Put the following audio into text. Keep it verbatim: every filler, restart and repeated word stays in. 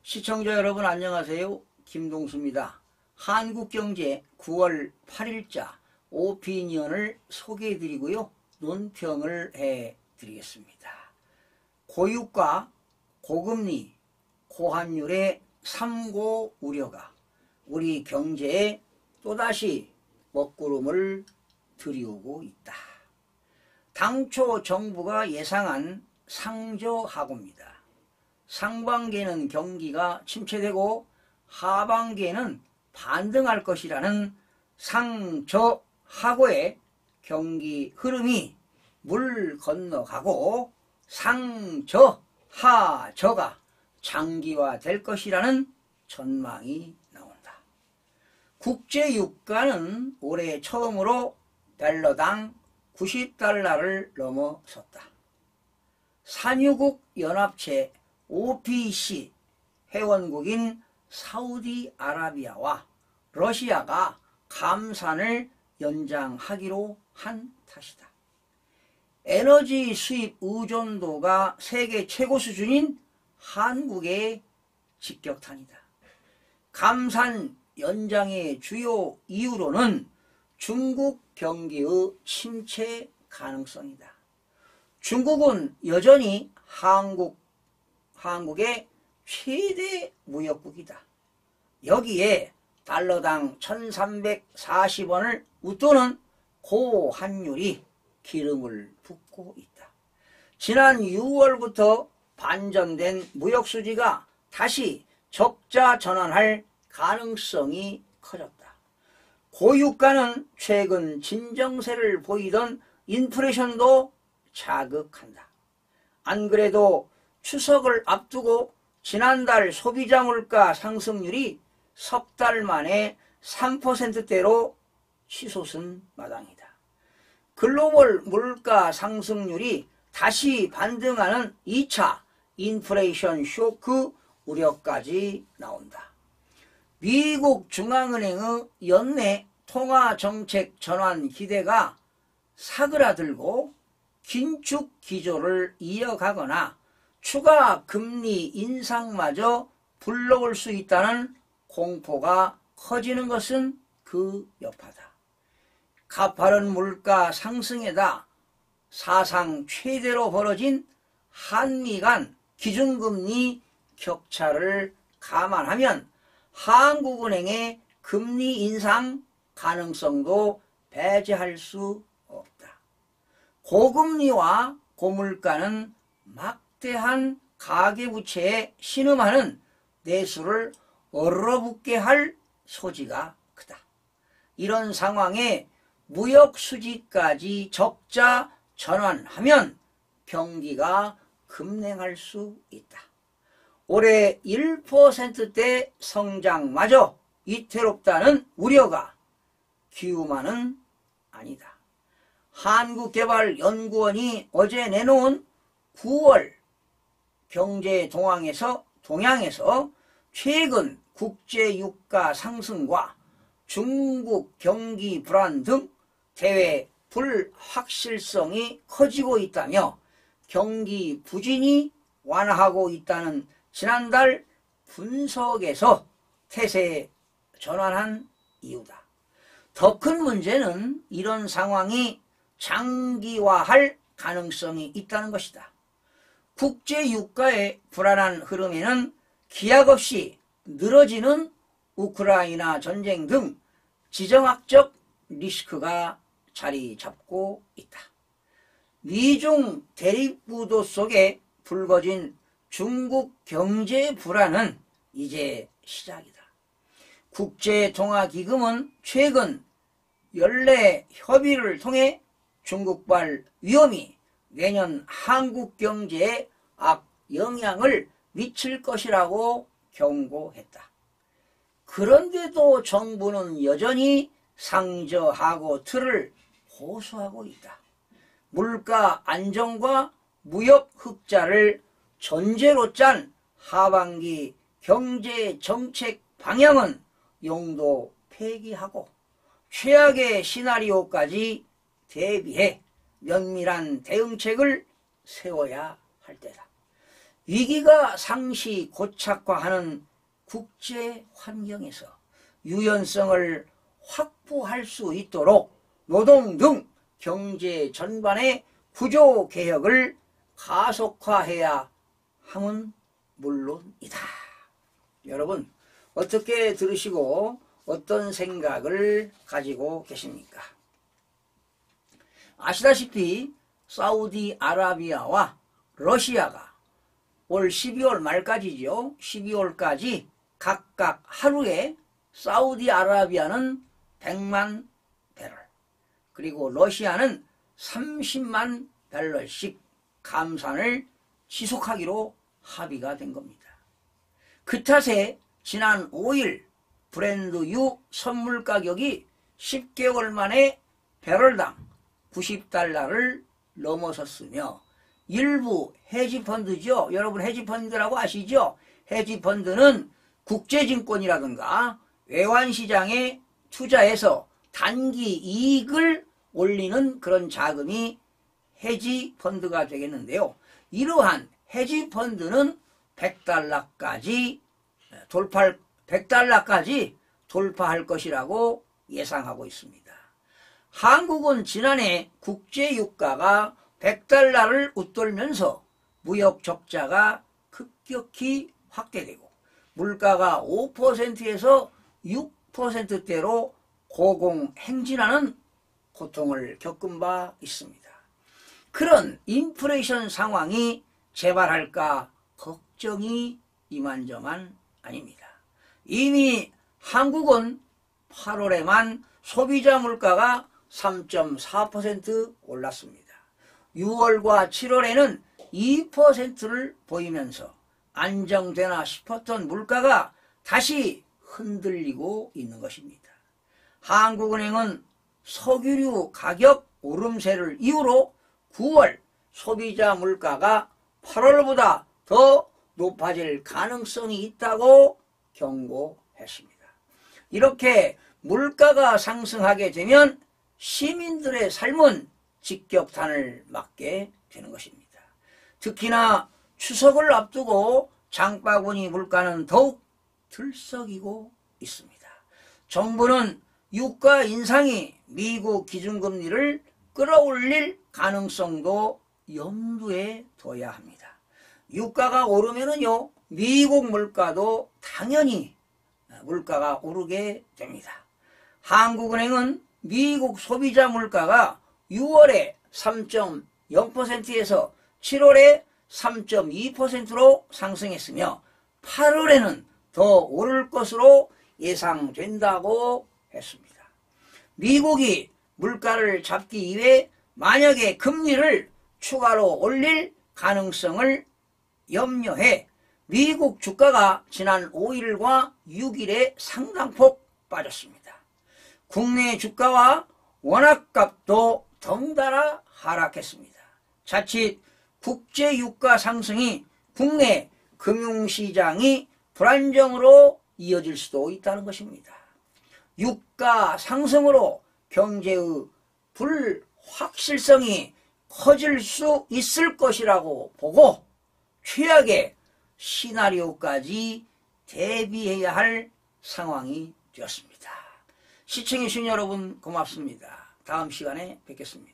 시청자 여러분 안녕하세요. 김동수입니다. 한국경제 구월 팔일자 오피니언을 소개해드리고요. 논평을 해드리겠습니다. 고유가, 고금리, 고환율의 삼고 우려가 우리 경제에 또다시 먹구름을 들이오고 있다. 당초 정부가 예상한 상저하고입니다. 상반기에는 경기가 침체되고 하반기에는 반등할 것이라는 상저하고의 경기 흐름이 물 건너가고 상저하저가 장기화될 것이라는 전망이 나온다. 국제유가는 올해 처음으로 달러당 구십 달러를 넘어섰다. 산유국 연합체 오피이씨 회원국인 사우디아라비아와 러시아가 감산을 연장하기로 한 탓이다. 에너지 수입 의존도가 세계 최고 수준인 한국의 직격탄이다. 감산 연장의 주요 이유로는 중국 경기의 침체 가능성이다. 중국은 여전히 한국, 한국의 최대 무역국이다. 여기에 달러당 천삼백사십 원을 웃도는 고환율이 기름을 붓고 있다. 지난 유월부터 반전된 무역수지가 다시 적자 전환할 가능성이 커졌다. 고유가는 최근 진정세를 보이던 인플레이션도 자극한다. 안 그래도 추석을 앞두고 지난달 소비자 물가 상승률이 석 달 만에 삼 퍼센트대로 치솟은 마당이다. 글로벌 물가 상승률이 다시 반등하는 이 차 인플레이션 쇼크 우려까지 나온다. 미국 중앙은행의 연내 통화정책 전환 기대가 사그라들고 긴축 기조를 이어가거나 추가 금리 인상마저 불러올 수 있다는 공포가 커지는 것은 그 여파다. 가파른 물가 상승에다 사상 최대로 벌어진 한미 간 기준금리 격차를 감안하면 한국은행의 금리 인상 가능성도 배제할 수 없다. 고금리와 고물가는 막대한 가계부채에 신음하는 내수를 얼어붙게 할 소지가 크다. 이런 상황에 무역수지까지 적자 전환하면 경기가 급냉할 수 있다. 올해 일 퍼센트대 성장마저 위태롭다는 우려가 기우만은 아니다. 한국개발연구원이 어제 내놓은 구월 경제 동향에서, 동향에서 최근 국제유가 상승과 중국 경기 불안 등 대외 불확실성이 커지고 있다며 경기 부진이 완화하고 있다는 지난달 분석에서 태세 전환한 이유다. 더 큰 문제는 이런 상황이 장기화할 가능성이 있다는 것이다. 국제유가의 불안한 흐름에는 기약 없이 늘어지는 우크라이나 전쟁 등 지정학적 리스크가 자리 잡고 있다. 미중 대립구도 속에 불거진 중국 경제 불안은 이제 시작이다. 국제통화기금은 최근 연례 협의를 통해 중국발 위험이 내년 한국 경제에 악영향을 미칠 것이라고 경고했다. 그런데도 정부는 여전히 상저하고 틀을 호소하고 있다. 물가 안정과 무역 흑자를 전제로 짠 하반기 경제 정책 방향은 용도 폐기하고 최악의 시나리오까지 대비해 면밀한 대응책을 세워야 할 때다. 위기가 상시 고착화하는 국제 환경에서 유연성을 확보할 수 있도록 노동 등 경제 전반의 구조 개혁을 가속화해야 함은 물론이다. 여러분 어떻게 들으시고 어떤 생각을 가지고 계십니까? 아시다시피 사우디아라비아와 러시아가 올 십이월 말까지죠. 십이월까지 각각 하루에 사우디아라비아는 백만 배럴, 그리고 러시아는 삼십만 배럴씩 감산을 지속하기로 합의가 된 겁니다. 그 탓에 지난 오일 브렌드유 선물 가격이 십 개월 만에 배럴당 구십 달러를 넘어섰으며 일부 헤지펀드죠. 여러분 헤지펀드라고 아시죠? 헤지펀드는 국제증권이라든가 외환시장에 투자해서 단기 이익을 올리는 그런 자금이 헤지펀드가 되겠는데요. 이러한 헤지펀드는 백 달러까지 돌파할, 백 달러까지 돌파할 것이라고 예상하고 있습니다. 한국은 지난해 국제유가가 백 달러를 웃돌면서 무역 적자가 급격히 확대되고 물가가 오 퍼센트에서 육 퍼센트대로 고공행진하는 고통을 겪은 바 있습니다. 그런 인플레이션 상황이 재발할까 걱정이 이만저만 아닙니다. 이미 한국은 팔월에만 소비자 물가가 삼 점 사 퍼센트 올랐습니다. 유월과 칠월에는 이 퍼센트를 보이면서 안정되나 싶었던 물가가 다시 흔들리고 있는 것입니다. 한국은행은 석유류 가격 오름세를 이유로 구월 소비자 물가가 팔월보다 더 높아질 가능성이 있다고 경고했습니다. 이렇게 물가가 상승하게 되면 시민들의 삶은 직격탄을 맞게 되는 것입니다. 특히나 추석을 앞두고 장바구니 물가는 더욱 들썩이고 있습니다. 정부는 유가 인상이 미국 기준금리를 끌어올릴 가능성도 염두에 둬야 합니다. 유가가 오르면은요, 미국 물가도 당연히 물가가 오르게 됩니다. 한국은행은 미국 소비자 물가가 유월에 삼 점 영 퍼센트에서 칠월에 삼 점 이 퍼센트로 상승했으며 팔월에는 더 오를 것으로 예상된다고 했습니다. 미국이 물가를 잡기 위해 만약에 금리를 추가로 올릴 가능성을 염려해 미국 주가가 지난 오일과 육일에 상당폭 빠졌습니다. 국내 주가와 원화값도 덩달아 하락했습니다. 자칫 국제유가 상승이 국내 금융시장이 불안정으로 이어질 수도 있다는 것입니다. 유가 상승으로 경제의 불확실성이 커질 수 있을 것이라고 보고 최악의 시나리오까지 대비해야 할 상황이 되었습니다. 시청해주신 여러분 고맙습니다. 다음 시간에 뵙겠습니다.